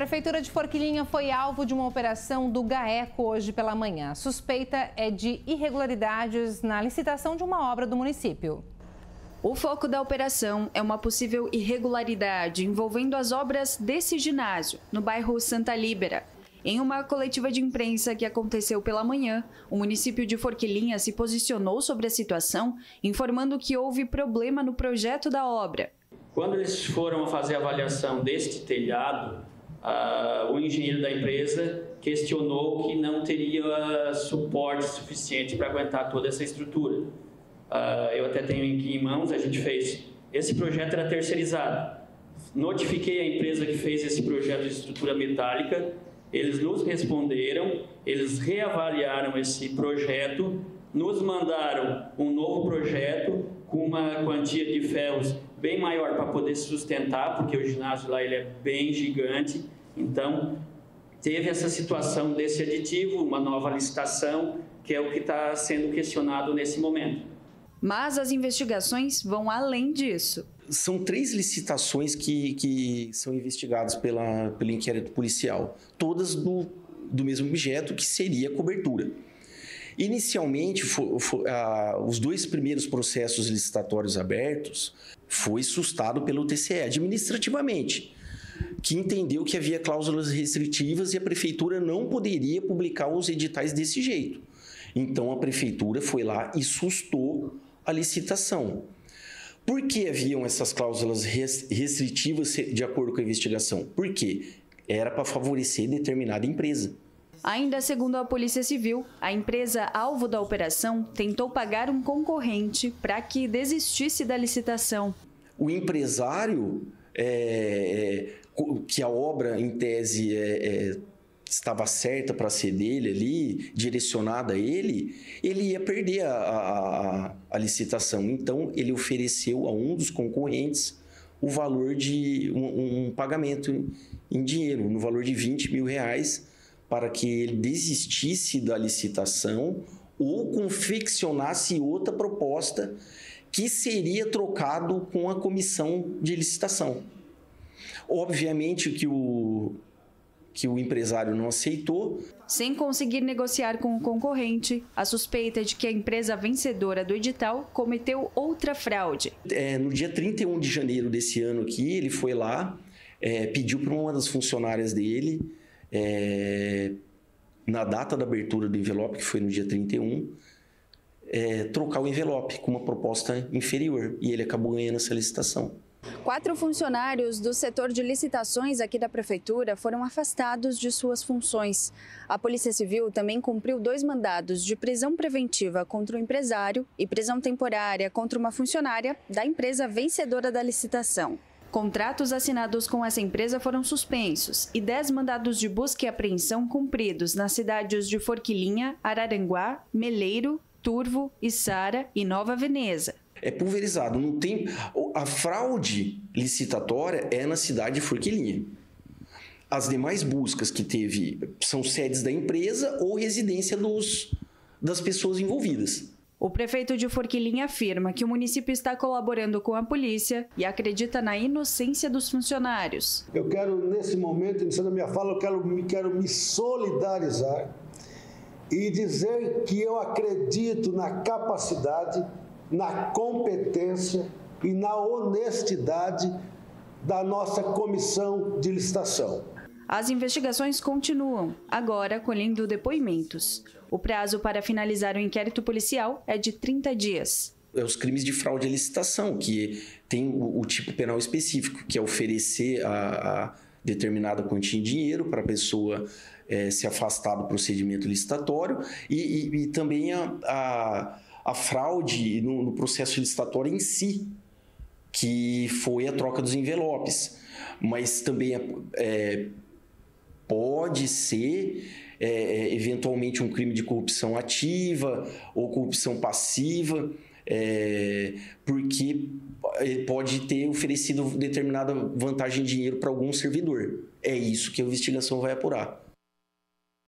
A Prefeitura de Forquilinha foi alvo de uma operação do GAECO hoje pela manhã. A suspeita é de irregularidades na licitação de uma obra do município. O foco da operação é uma possível irregularidade envolvendo as obras desse ginásio, no bairro Santa Líbera. Em uma coletiva de imprensa que aconteceu pela manhã, o município de Forquilinha se posicionou sobre a situação, informando que houve problema no projeto da obra. Quando eles foram fazer a avaliação deste telhado, o engenheiro da empresa questionou que não teria suporte suficiente para aguentar toda essa estrutura. Eu até tenho aqui em mãos, a gente fez. Esse projeto era terceirizado. Notifiquei a empresa que fez esse projeto de estrutura metálica, eles nos responderam, eles reavaliaram esse projeto, nos mandaram um novo projeto com uma quantia de ferros bem maior para poder sustentar, porque o ginásio lá ele é bem gigante. Então, teve essa situação desse aditivo, uma nova licitação, que é o que está sendo questionado nesse momento. Mas as investigações vão além disso. São 3 licitações que são investigadas pelo inquérito policial, todas do mesmo objeto, que seria a cobertura. Inicialmente, os 2 primeiros processos licitatórios abertos foi sustado pelo TCE administrativamente, que entendeu que havia cláusulas restritivas e a prefeitura não poderia publicar os editais desse jeito. Então, a prefeitura foi lá e sustou a licitação. Por que haviam essas cláusulas restritivas de acordo com a investigação? Porque era para favorecer determinada empresa. Ainda segundo a Polícia Civil, a empresa alvo da operação tentou pagar um concorrente para que desistisse da licitação. O empresário, que a obra em tese estava certa para ser dele ali, direcionada a ele, ele ia perder a licitação. Então, ele ofereceu a um dos concorrentes o valor de um pagamento em dinheiro, no valor de R$20 mil, para que ele desistisse da licitação ou confeccionasse outra proposta que seria trocado com a comissão de licitação. Obviamente que o empresário não aceitou. Sem conseguir negociar com o concorrente, a suspeita é de que a empresa vencedora do edital cometeu outra fraude. No dia 31 de janeiro desse ano aqui, ele foi lá, pediu para uma das funcionárias dele, na data da abertura do envelope, que foi no dia 31, trocar o envelope com uma proposta inferior. E ele acabou ganhando essa licitação. 4 funcionários do setor de licitações aqui da Prefeitura foram afastados de suas funções. A Polícia Civil também cumpriu 2 mandados de prisão preventiva contra o empresário e prisão temporária contra uma funcionária da empresa vencedora da licitação. Contratos assinados com essa empresa foram suspensos e 10 mandados de busca e apreensão cumpridos nas cidades de Forquilinha, Araranguá, Meleiro, Turvo, Içara e Nova Veneza. É pulverizado, não tem. A fraude licitatória é na cidade de Forquilinha. As demais buscas que teve são sedes da empresa ou residência das pessoas envolvidas. O prefeito de Forquilinha afirma que o município está colaborando com a polícia e acredita na inocência dos funcionários. Eu quero, nesse momento, iniciando a minha fala, eu quero me solidarizar e dizer que eu acredito na capacidade, na competência e na honestidade da nossa comissão de licitação. As investigações continuam, agora colhendo depoimentos. O prazo para finalizar o inquérito policial é de 30 dias. Os crimes de fraude à licitação, que tem o tipo penal específico, que é oferecer a determinada quantia em dinheiro para a pessoa se afastar do procedimento licitatório e também a fraude no processo licitatório em si, que foi a troca dos envelopes. Mas também pode ser, eventualmente, um crime de corrupção ativa ou corrupção passiva, porque ele pode ter oferecido determinada vantagem em dinheiro para algum servidor. É isso que a investigação vai apurar.